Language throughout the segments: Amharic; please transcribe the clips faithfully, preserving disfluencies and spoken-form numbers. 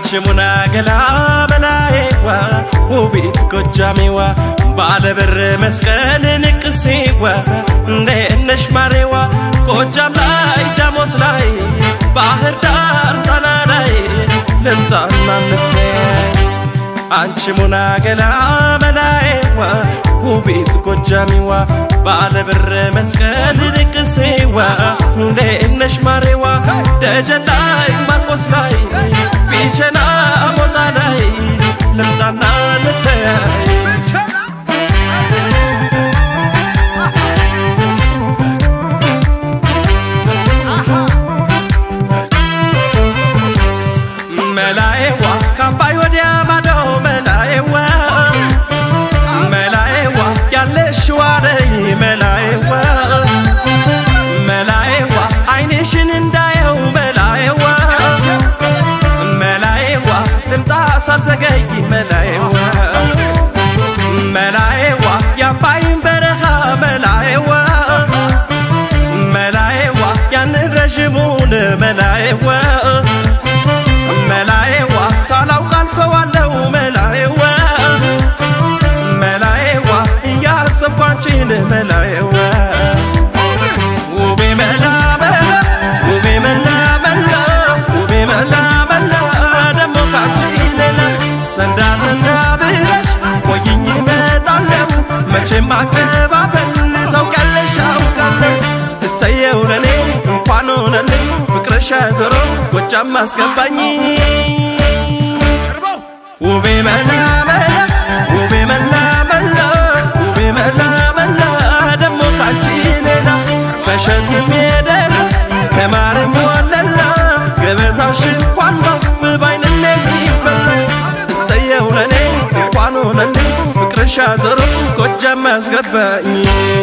አንቺሙና ገላ በላይዋ ውቢት ጎጃሜዋ ባለብር መስቀል ንቅሴዋ እንደነሽ ማሬዋ ጎጃም ላይ ዳሞት ላይ ባህር ዳር ጣና ላይ ልምጣና ልትያይ አንቺሙና ገላ በላይዋ ውቢት ጎጃሜዋ ባለብር መስቀል ንቅሴዋ እንደነሽ ማሬዋ ደጀን ላይ ማርቆስ ላይ ቢቸና ሞታ ላይ ልምጣና ልትያይ መላኤዋ ካባይ ወዲያ ማዶ መላኤዋ መላኤዋ ያለሽው አለኝ መላኤዋ መላኤዋ አይንሽን እንዳየው መላኤዋ መላኤዋ ልምጣ ሳልዘገይ መላኤዋ መላኤዋ ያባይን በረኻ መላኤዋ መላኤዋ ያንን ረዥሙን መላኤዋ መላኤዋ ሳላውቅ አልፈዋለሁ መላኤዋ መላኤዋ እያሰብኩ አንቺን መላኤዋ ውቤ መላ መላ ውቤ መላ መላ ውቤ መላ መላ ደሞ ካንቺ ሌላ ሰንዳ ሰንዳ ብለሽ ቆይኝ እመጣለሁ መቼም አቀባበል ታውቂያለሽ አውቃለሁ እሰየው ለኔ እንኳን ሆነልኝ ፍቅርሽ ዞሮ ጎጃም አስገባኝ ውቤ መላ መላ ውቤ መላ መላ ውቤ መላ መላ ደሞ ካንቺ ሌላ ፈሸትም የደረ ከማርም ወለላ ገበታሽ እንኳን ወፍ ባይንም የሚበላ እሰየው ለኔ እንኳን ሆነልኝ ፍቅርሽ ዞሮ ጎጃም አስገባኝ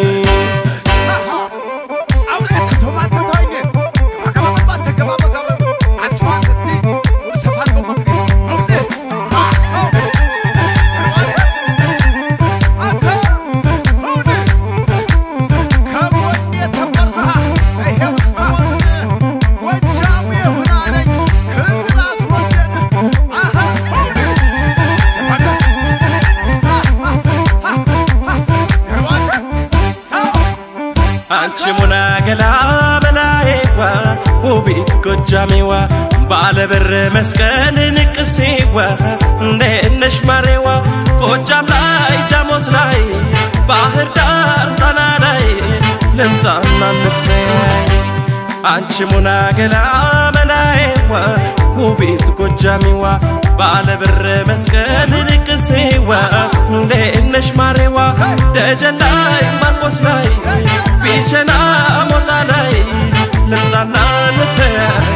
አንቺሙና ገላ በላይዋ ውቢት ጎጃሜዋ ባለብር መስቀል ንቅሴዋ እንደነሽ ማሬዋ ጎጃም ላይ ዳሞት ላይ ባህር ዳር ጣና ላይ ልምጣና ልትያይ አንቺሙና ገላ በላይዋ ውቢት ጎጃሜዋ ባለብር መስቀል ንቅሴዋ እንደነሽ ማሬዋ ደጀን ላይ ማርቆስ ላይ ቢቸና ሞታ ላይ ልምጣና ልትያይ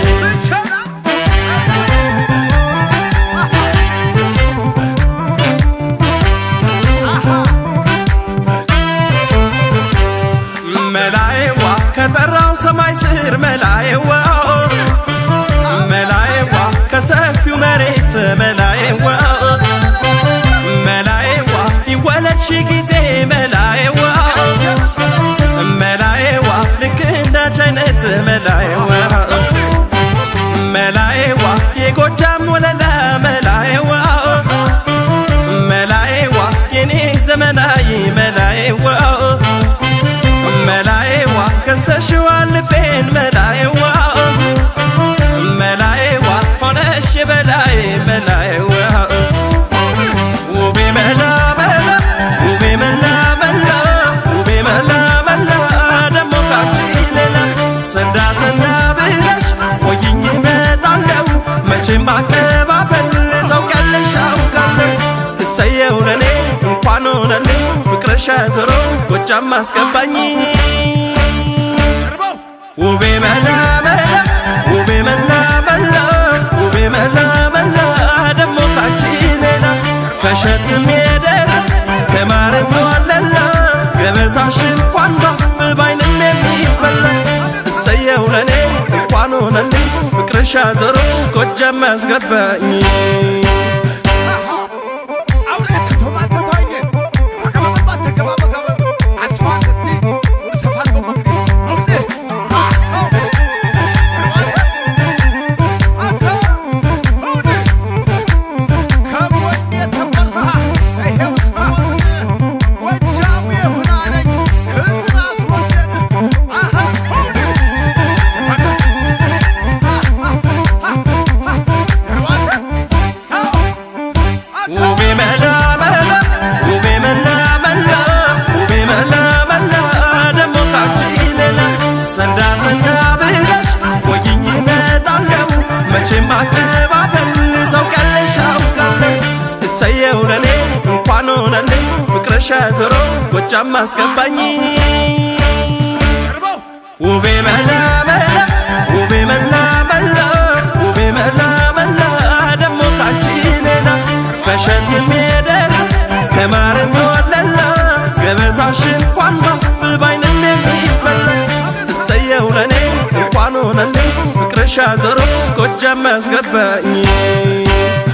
መላኤዋ ከጠራው ሰማይ ስር መላኤዋ መላኤዋ ከሰፊው መሬት መላኤዋ መላኤዋ ይወለድሽ ጊዜ መላኤዋ መላኤዋ ልክ እንዳንቺ አይነት መላኤዋ መላኤዋ የጎጃም ወለላ መላኤዋ መላኤዋ የኔ ዘመናዊ መላኤዋ መላኤዋ ከሰሽዋል ልቤን መላኤዋ መላኤዋ ሆነሽ በላይ መላኤዋ ውቤ መላ መላ ውቤ መላ መላ ውቤ መላ መላ ደሞ ካንቺ ሌላ ሰንዳ ሰንዳ ብለሽ ቆይኝ እመጣለሁ መቼም አቀባበል ታውቂያለሽ አውቃለሁ እሰየው ለኔ እንኳን ሆነልኝ ፍቅርሽ ዞሮ ጎጃም አስገባኝ ውቤ መላ መላ ውቤ መላ መላ ውቤ መላ መላ ደሞ ካንቺ ሌላ ፈሸትም የደረ ከማርም ወለላ ገበታሽ እንኳን ወፍ ባይንም የሚበላ እሰየው ለኔ እንኳን ሆነልኝ ፍቅርሽ ዞሮ ጎጃም አስገባኝ ፍቅርሽ አዝሮ ጎጃም አስገባኝ ውቤ መላ መላ ውቤ መላ መላ ውቤ መላ መላ ደሞ ካንቺ ሌላ ፈሸት የሚደላ ከማርም ወለላ ገበታሽን እንኳን ማፍ ባይንም የሚበላ እሰየው ለኔ እንኳን ሆነልኝ ፍቅርሽ አዝሮ ጎጃም አስገባኝ